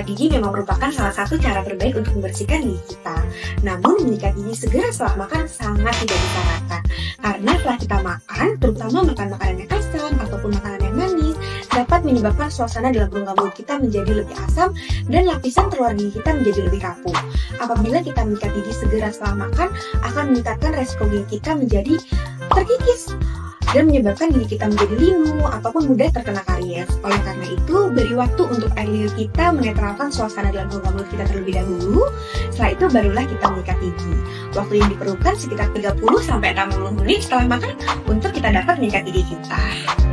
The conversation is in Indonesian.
gigi memang merupakan salah satu cara terbaik untuk membersihkan gigi kita. Namun, menyikat gigi segera setelah makan sangat tidak disarankan. Karena setelah kita makan, terutama makan makanan yang asam ataupun makanan yang manis, dapat menyebabkan suasana dalam rongga mulut kita menjadi lebih asam dan lapisan terluar gigi kita menjadi lebih rapuh. Apabila kita menyikat gigi segera setelah makan, akan meningkatkan resiko gigi kita menjadi terkikis dan menyebabkan gigi kita menjadi linu ataupun mudah terkena karies. Oleh karena itu, beri waktu untuk air liur kita menetralkan suasana dalam rongga mulut kita terlebih dahulu. Setelah itu barulah kita menyikat gigi. Waktu yang diperlukan sekitar 30-60 menit setelah makan untuk kita dapat menyikat gigi kita.